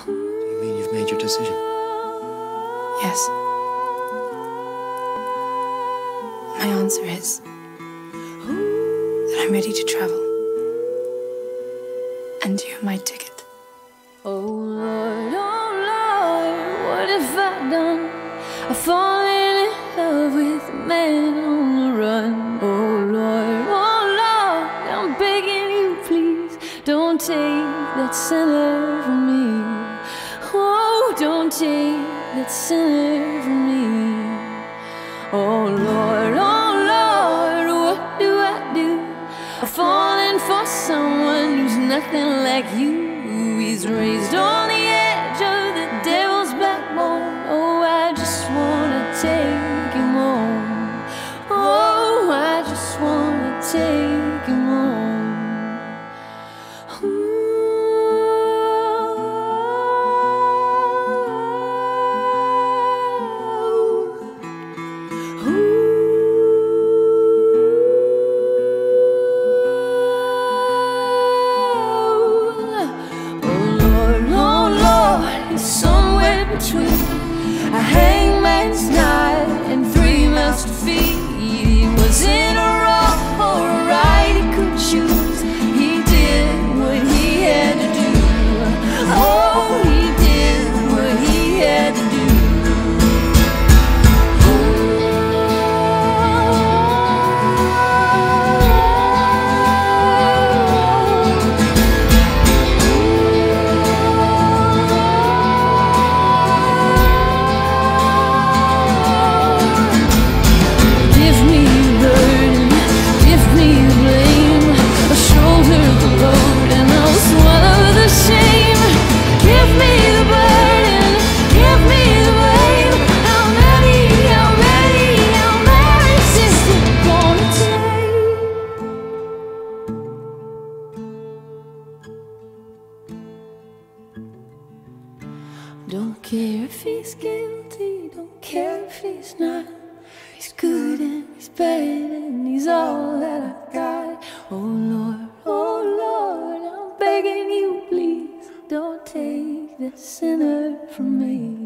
Do you mean you've made your decision? Yes. My answer is that I'm ready to travel. And you're my ticket. Oh Lord, what have I done? I've fallen in love with a man on the run. Oh Lord, I'm begging you, please, don't take that sinner from me. Oh, don't take that sinner from me. Oh Lord, what do I do? I'm falling for someone who's nothing like you. He's raised on the edge of the devil's backbone. Oh, I just wanna take him home. Oh, I just wanna take him home. Somewhere between a hangman's knife and 3 mouths to feed. He was in a wrong or a right he could choose. He did what he had to do. Oh, he did what he had to do. Don't care if he's guilty, don't care if he's not. He's good and he's bad and he's all that I got. Oh Lord, I'm begging you, please, don't take the sinner from me.